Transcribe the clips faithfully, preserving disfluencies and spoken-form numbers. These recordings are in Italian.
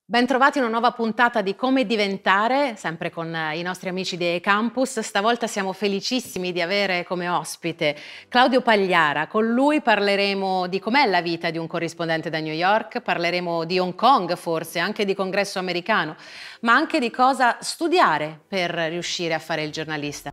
Bentrovati in una nuova puntata di Come Diventare, sempre con i nostri amici di eCampus. Stavolta siamo felicissimi di avere come ospite Claudio Pagliara. Con lui parleremo di com'è la vita di un corrispondente da New York, parleremo di Hong Kong forse, anche di congresso americano, ma anche di cosa studiare per riuscire a fare il giornalista.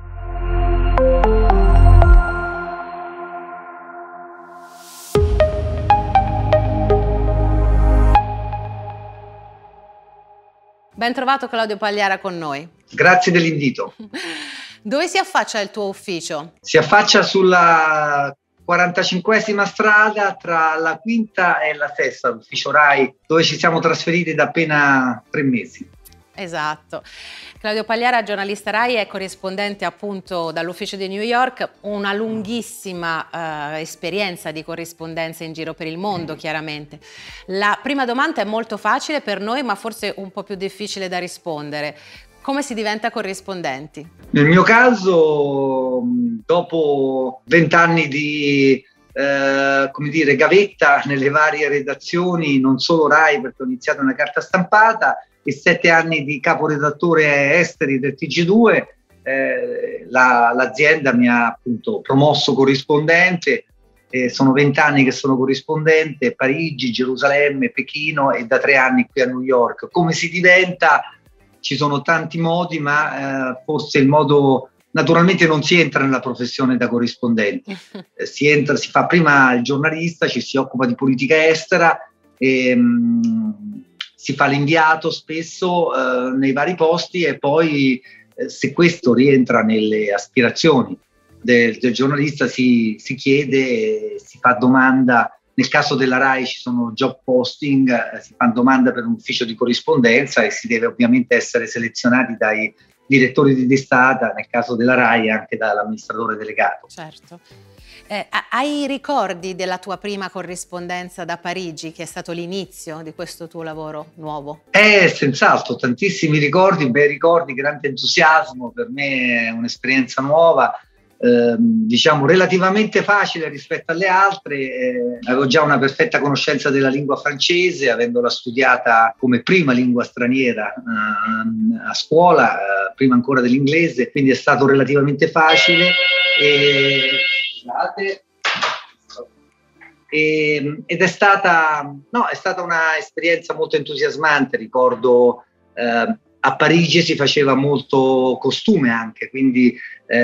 Ben trovato Claudio Pagliara con noi. Grazie dell'invito. Dove si affaccia il tuo ufficio? Si affaccia sulla quarantacinquesima strada tra la quinta e la sesta, l'ufficio RAI, dove ci siamo trasferiti da appena tre mesi. Esatto. Claudio Pagliara, giornalista RAI, è corrispondente appunto dall'ufficio di New York, una lunghissima eh, esperienza di corrispondenza in giro per il mondo, chiaramente. La prima domanda è molto facile per noi, ma forse un po' più difficile da rispondere. Come si diventa corrispondenti? Nel mio caso, dopo vent'anni di eh, come dire, gavetta nelle varie redazioni, non solo RAI, perché ho iniziato una carta stampata, e sette anni di caporedattore esteri del T G due, eh, la, l'azienda mi ha appunto promosso corrispondente, eh, sono vent'anni che sono corrispondente, Parigi, Gerusalemme, Pechino e da tre anni qui a New York. Come si diventa? Ci sono tanti modi, ma eh, forse il modo, naturalmente non si entra nella professione da corrispondenti, eh, si entra, si fa prima il giornalista, ci si occupa di politica estera e mh, si fa l'inviato spesso eh, nei vari posti e poi eh, se questo rientra nelle aspirazioni del, del giornalista si, si chiede, si fa domanda. Nel caso della RAI ci sono job posting, eh, si fa domanda per un ufficio di corrispondenza e si deve ovviamente essere selezionati dai direttori di testata, nel caso della RAI anche dall'amministratore delegato. Certo. Eh, hai ricordi della tua prima corrispondenza da Parigi, che è stato l'inizio di questo tuo lavoro nuovo? Eh, senz'altro, tantissimi ricordi, bei ricordi, grande entusiasmo. Per me è un'esperienza nuova, eh, diciamo relativamente facile rispetto alle altre. Eh, avevo già una perfetta conoscenza della lingua francese, avendola studiata come prima lingua straniera eh, a scuola, eh, prima ancora dell'inglese, quindi è stato relativamente facile. E, E, ed è stata, no, è stata una esperienza molto entusiasmante. Ricordo eh, a Parigi si faceva molto costume anche, quindi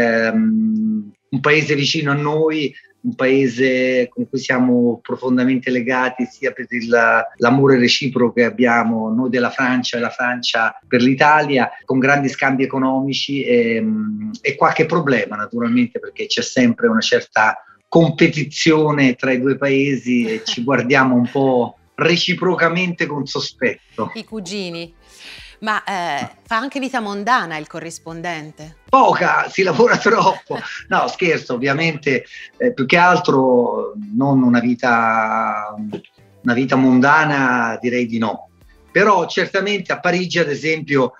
ehm, un paese vicino a noi, un paese con cui siamo profondamente legati sia per il, l'amore reciproco che abbiamo noi della Francia e la Francia per l'Italia, con grandi scambi economici e, e qualche problema naturalmente, perché c'è sempre una certa competizione tra i due paesi e ci guardiamo un po' reciprocamente con sospetto. I cugini. Ma eh, fa anche vita mondana il corrispondente? Poca, si lavora troppo. No, scherzo, ovviamente, eh, più che altro non una vita, una vita mondana, direi di no. Però certamente a Parigi, ad esempio,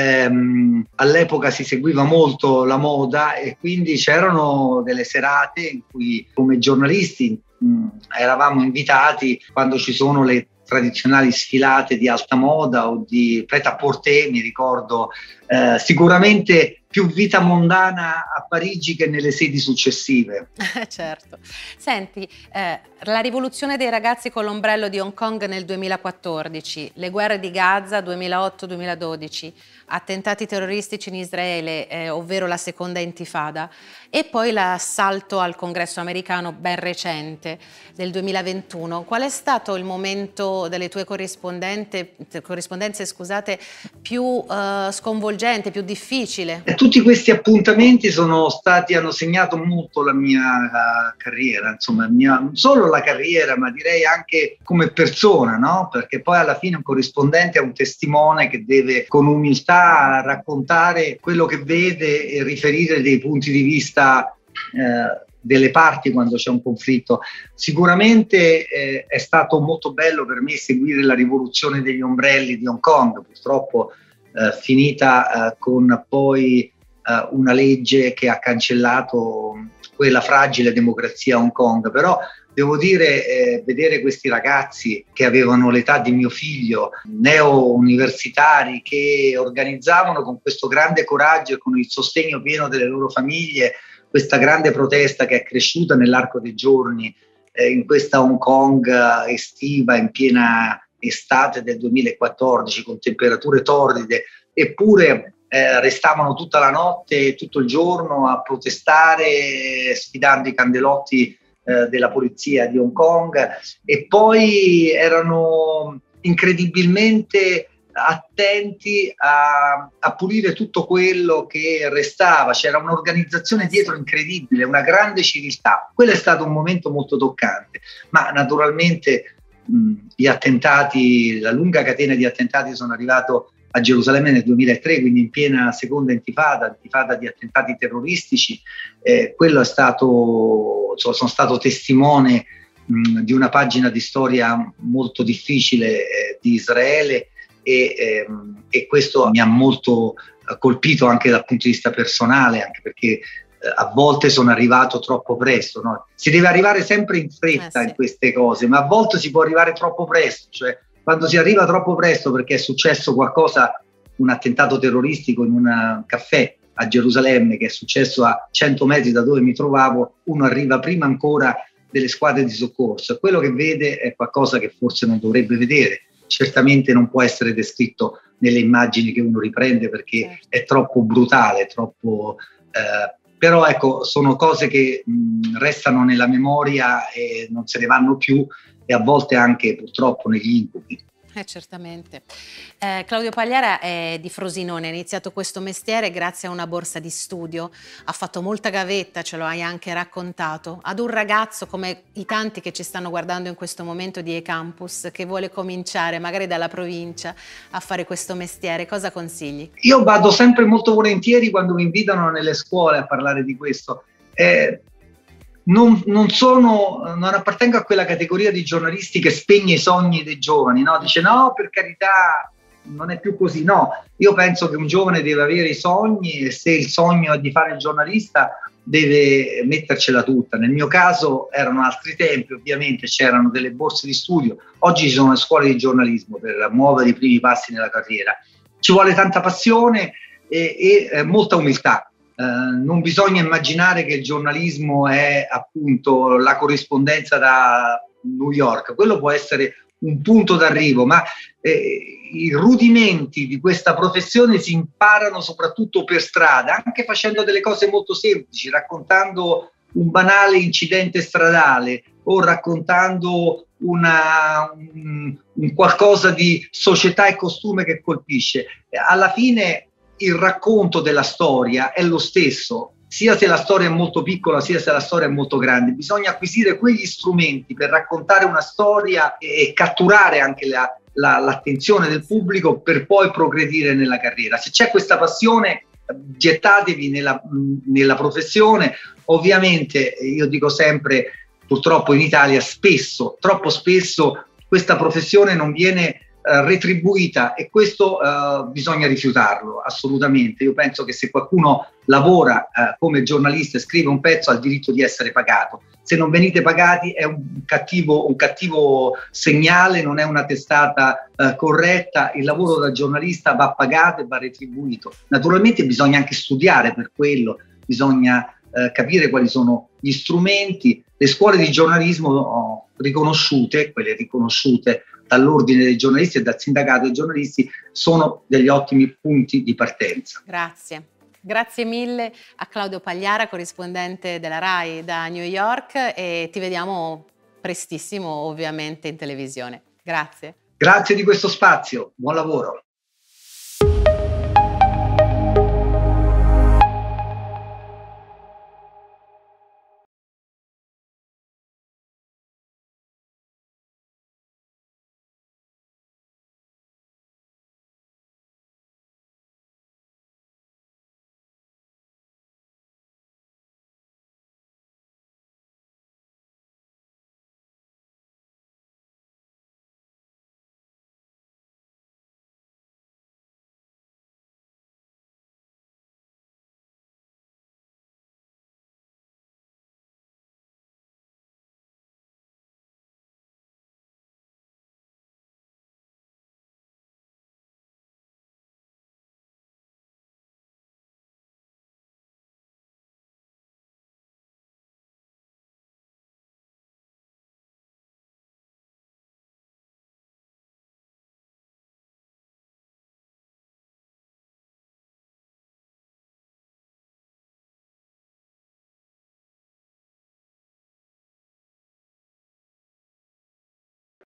Ehm, all'epoca si seguiva molto la moda e quindi c'erano delle serate in cui come giornalisti mh, eravamo invitati quando ci sono le tradizionali sfilate di alta moda o di prêt-à-porter, mi ricordo, eh, sicuramente più vita mondana a Parigi che nelle sedi successive. Certo. Senti, eh, la rivoluzione dei ragazzi con l'ombrello di Hong Kong nel duemilaquattordici, le guerre di Gaza duemilaotto duemiladodici, attentati terroristici in Israele, eh, ovvero la seconda intifada, e poi l'assalto al congresso americano ben recente del duemilaventuno. Qual è stato il momento delle tue corrispondenze, corrispondenze scusate, più eh, sconvolgente, più difficile? Tutti questi appuntamenti sono stati, hanno segnato molto la mia uh, carriera, insomma, mia, non solo la carriera, ma direi anche come persona, no? Perché poi alla fine un corrispondente è un testimone che deve con umiltà raccontare quello che vede e riferire dei punti di vista eh, delle parti quando c'è un conflitto. Sicuramente eh, è stato molto bello per me seguire la rivoluzione degli ombrelli di Hong Kong, purtroppo eh, finita eh, con poi eh, una legge che ha cancellato quella fragile democrazia a Hong Kong, però Devo dire, eh, vedere questi ragazzi che avevano l'età di mio figlio, neo-universitari, che organizzavano con questo grande coraggio e con il sostegno pieno delle loro famiglie questa grande protesta che è cresciuta nell'arco dei giorni eh, in questa Hong Kong estiva, in piena estate del duemilaquattordici, con temperature torride, eppure eh, restavano tutta la notte e tutto il giorno a protestare, sfidando i candelotti eh, della polizia di Hong Kong, e poi erano incredibilmente attenti a, a pulire tutto quello che restava. C'era un'organizzazione dietro incredibile, una grande civiltà. Quello è stato un momento molto toccante, ma naturalmente mh, gli attentati, la lunga catena di attentati sono arrivato a Gerusalemme nel duemilatré, quindi in piena seconda intifada, intifada di attentati terroristici. Eh, quello è stato, sono stato testimone mh, di una pagina di storia molto difficile eh, di Israele, e, ehm, e questo mi ha molto eh, colpito anche dal punto di vista personale, anche perché eh, a volte sono arrivato troppo presto, no? Si deve arrivare sempre in fretta eh sì. in queste cose, ma a volte si può arrivare troppo presto, cioè quando si arriva troppo presto perché è successo qualcosa, un attentato terroristico in un caffè a Gerusalemme che è successo a cento metri da dove mi trovavo, uno arriva prima ancora delle squadre di soccorso, e quello che vede è qualcosa che forse non dovrebbe vedere. Certamente non può essere descritto nelle immagini che uno riprende perché certo. è troppo brutale, troppo, eh, però ecco, sono cose che mh, restano nella memoria e non se ne vanno più, e a volte anche purtroppo negli incubi. Eh, certamente. Eh, Claudio Pagliara è di Frosinone, ha iniziato questo mestiere grazie a una borsa di studio, ha fatto molta gavetta, ce lo hai anche raccontato. Ad un ragazzo come i tanti che ci stanno guardando in questo momento di eCampus, che vuole cominciare magari dalla provincia a fare questo mestiere, cosa consigli? Io vado sempre molto volentieri quando mi invitano nelle scuole a parlare di questo. Eh, Non, non sono, non appartengo a quella categoria di giornalisti che spegne i sogni dei giovani, no? Dice no, per carità, non è più così. No, io penso che un giovane deve avere i sogni, e se il sogno è di fare il giornalista deve mettercela tutta. Nel mio caso erano altri tempi, ovviamente c'erano delle borse di studio, oggi ci sono le scuole di giornalismo per muovere i primi passi nella carriera. Ci vuole tanta passione e, e eh, molta umiltà. Uh, non bisogna immaginare che il giornalismo è appunto la corrispondenza da New York, quello può essere un punto d'arrivo, ma eh, i rudimenti di questa professione si imparano soprattutto per strada, anche facendo delle cose molto semplici, raccontando un banale incidente stradale o raccontando una, un, un qualcosa di società e costume che colpisce. Alla fine il racconto della storia è lo stesso, sia se la storia è molto piccola sia se la storia è molto grande. Bisogna acquisire quegli strumenti per raccontare una storia e catturare anche la, la, l'attenzione del pubblico per poi progredire nella carriera. Se c'è questa passione, gettatevi nella, nella professione. Ovviamente io dico sempre, purtroppo in Italia spesso, troppo spesso, questa professione non viene retribuita, e questo uh, bisogna rifiutarlo assolutamente. Io penso che se qualcuno lavora uh, come giornalista e scrive un pezzo ha il diritto di essere pagato. Se non venite pagati è un cattivo, un cattivo segnale, non è una testata uh, corretta. Il lavoro da giornalista va pagato e va retribuito. Naturalmente bisogna anche studiare per quello, bisogna uh, capire quali sono gli strumenti. Le scuole di giornalismo oh, riconosciute, quelle riconosciute dall'ordine dei giornalisti e dal sindacato dei giornalisti, sono degli ottimi punti di partenza. Grazie. Grazie mille a Claudio Pagliara, corrispondente della RAI da New York, e ti vediamo prestissimo ovviamente in televisione. Grazie. Grazie di questo spazio, buon lavoro.